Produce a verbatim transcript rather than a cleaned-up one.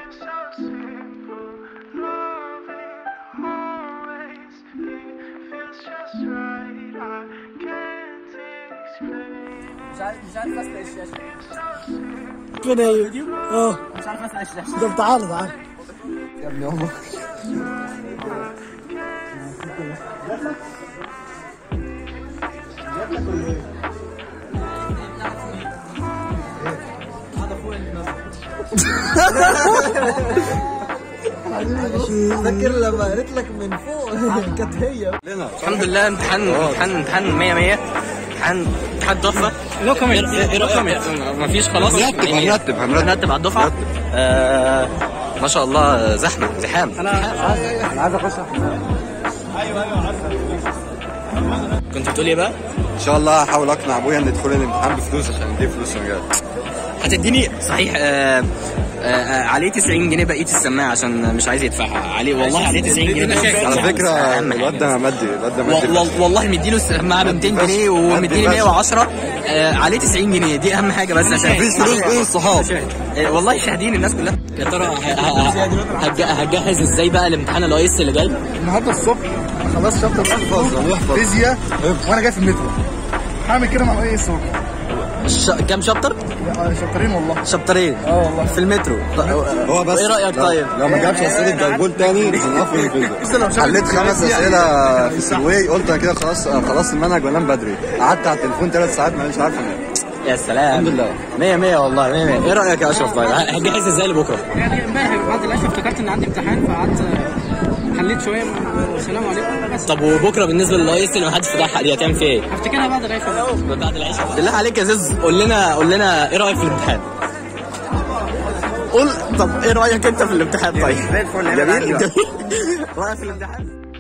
مش عارف مش عارف اسمع الشاشه فين هي؟ اه مش عارف اسمع الشاشه. طب تعالى تعالى يا ابني امك فاكر لما قالت لك من فوق كانت هي. الحمد لله امتحان امتحان امتحان مية مية. امتحان امتحان تحفه. لو كمان ايه رايك؟ مفيش خلاص هنرتب هنرتب هنرتب على الدفعه. آه ما شاء الله زحمه زحام. انا انا عايز اخش. ايوه ايوه عارف. كنت بتقول ايه بقى؟ ان شاء الله هحاول اقنع ابويا ان ندخل الامتحان بفلوس عشان نديه فلوس رجال. هتديني صحيح آه آه عليه تسعين جنيه بقيه السماعه عشان مش عايز يدفعها عليه. والله عليه تسعين جنيه. على فكره الواد ده مدي الواد ده مدي والله مديله السماعه ب ميتين جنيه ومديني مية وعشرة. آه عليه تسعين جنيه دي اهم حاجه بس عشان مفيش فلوس بين الصحاب. آه والله شاهدين الناس كلها. يا ترى هتجهز ازاي بقى الامتحان الاي اس اللي جاي؟ النهارده الصبح خلاص شابتر فيزياء وانا جاي في المترو هعمل كده مع الاي اس. ش... كام شابتر؟ شابترين والله. شابترين؟ اه والله في المترو. هو بس ايه رايك طيب؟ لو ما جابش اسئله جايبول تاني هنقفل الفيزياء. حليت خمس اسئله في السروي قلت انا كده خلاص خلاص المنهج وانام بدري. قعدت على التليفون ثلاث ساعات مش عارف انام. يا سلام الحمد لله مية مية والله مية مية. ايه رايك يا اشرف طيب؟ هتجهز ازاي لبكره؟ يعني امبارح بعد العشاء افتكرت ان عندي امتحان فقعدت حليت شويه والسلام عليكم بس. طب وبكره بالنسبه للاي اس اللي ما حدش فتحها دي هتعمل فيها ايه؟ هفتكرها بعد العشاء. بعد العشاء. بالله عليك يا زيز قول لنا قول لنا ايه رايك في الامتحان؟ قول طب ايه رايك انت في الامتحان طيب؟ زي الفل. جميل جميل. رايك في الامتحان؟